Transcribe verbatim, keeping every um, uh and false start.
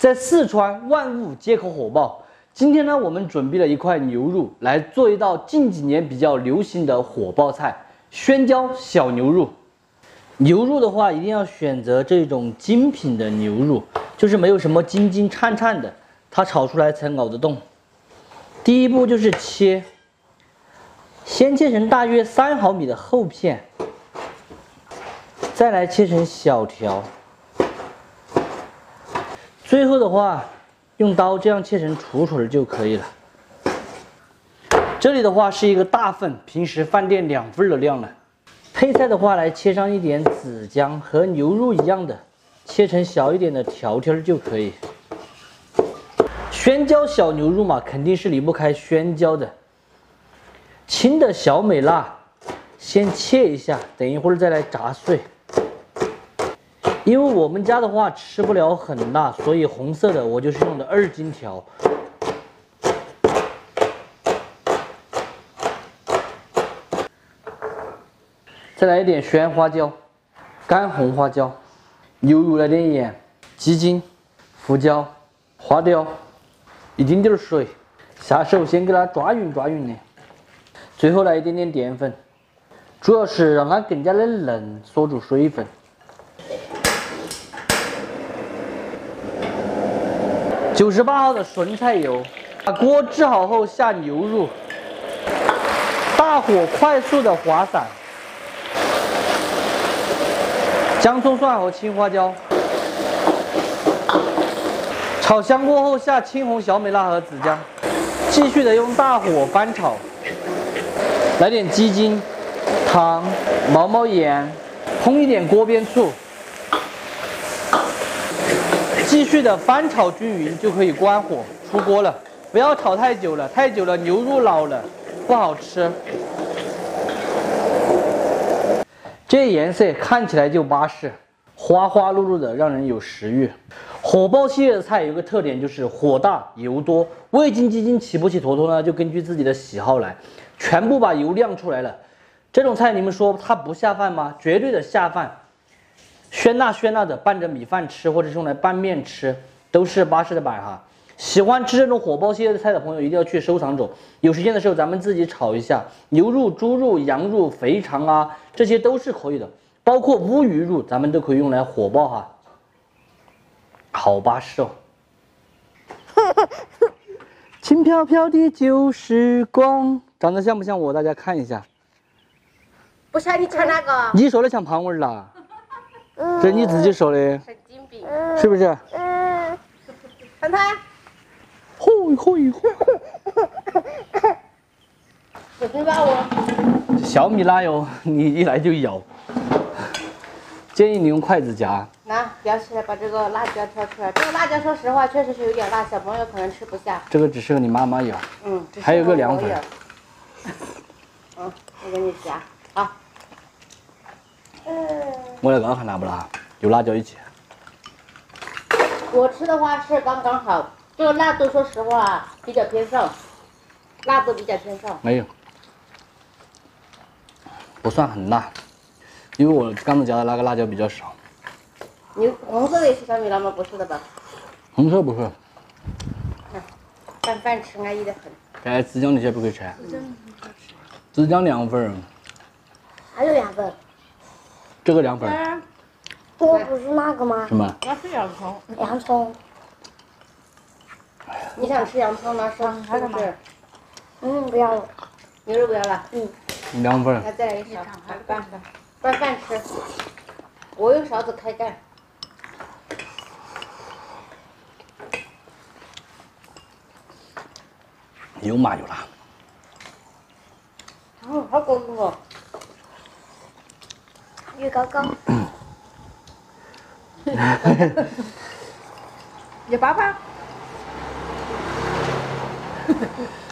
在四川，万物皆可火爆。今天呢，我们准备了一块牛肉来做一道近几年比较流行的火爆菜——宣椒小牛肉。牛肉的话，一定要选择这种精品的牛肉，就是没有什么金金颤颤的，它炒出来才咬得动。第一步就是切，先切成大约三毫米的厚片，再来切成小条。 最后的话，用刀这样切成杵杵就可以了。这里的话是一个大份，平时饭店两份的量了。配菜的话，来切上一点子姜，和牛肉一样的，切成小一点的条条就可以。宣椒小牛肉嘛，肯定是离不开宣椒的。青的小美辣，先切一下，等一会儿再来炸碎。 因为我们家的话吃不了很辣，所以红色的我就是用的二荆条。再来一点鲜花椒、干红花椒，牛肉来点盐、鸡精、胡椒、花雕，一丁点水，下手先给它抓匀抓匀的。最后来一点点淀粉，主要是让它更加的嫩，锁住水分。 九十八毫的纯菜油，把锅置好后下牛肉，大火快速的滑散，姜葱蒜和青花椒，炒香过后下青红小美辣和子姜，继续的用大火翻炒，来点鸡精、糖、毛毛盐，烹一点锅边醋。 继续的翻炒均匀就可以关火出锅了，不要炒太久了，太久了牛肉老了不好吃。这颜色看起来就巴适，花花绿绿的，让人有食欲。火爆系列的菜有个特点就是火大油多，味精、鸡精起不起坨坨呢，就根据自己的喜好来，全部把油亮出来了。这种菜你们说它不下饭吗？绝对的下饭。 鲜辣鲜辣的，拌着米饭吃，或者是用来拌面吃，都是巴适的板哈。喜欢吃这种火爆系列的菜的朋友，一定要去收藏走。有时间的时候，咱们自己炒一下牛肉、猪肉、羊肉、肥肠啊，这些都是可以的。包括乌鱼肉，咱们都可以用来火爆哈，好巴适哦。轻飘飘的旧时光，长得像不像我？大家看一下。 不像你抢哪个？ 你说的像胖娃儿啦。 这你自己说的， 神经病， 是不是？ 嗯，看他， 吼吼吼！ 不听话哦。 小米辣哟，你一来就咬。建议你用筷子夹。 拿舀起来，把这个辣椒挑出来。这个辣椒说实话确实是有点辣，小朋友可能吃不下。 这个只适合你妈妈咬。 嗯， 还有个凉粉。 嗯，我给你夹，好。嗯。 我来看看辣不辣，有辣椒一起。 我吃的话是刚刚好，这个辣度说实话比较偏上，辣度比较偏上。 没有，不算很辣，因为我刚才加的那个辣椒比较少。 你红色的也是小米辣吗？不是的吧？ 红色不是。 看，拌饭吃安逸的很。 哎，子姜那些不可以吃。子姜凉粉。 还有凉粉。 这个凉粉， 这个不是那个吗？ 什么？ 那是洋葱。 洋葱。 你想吃洋葱吗？是是不是？ 嗯，不要了。 牛肉不要了。嗯。 凉粉。 那再来一勺，拌饭，拌饭吃。我用勺子开盖。 有麻有辣。 嗯，好过瘾哦。 玉高高， 你爸爸。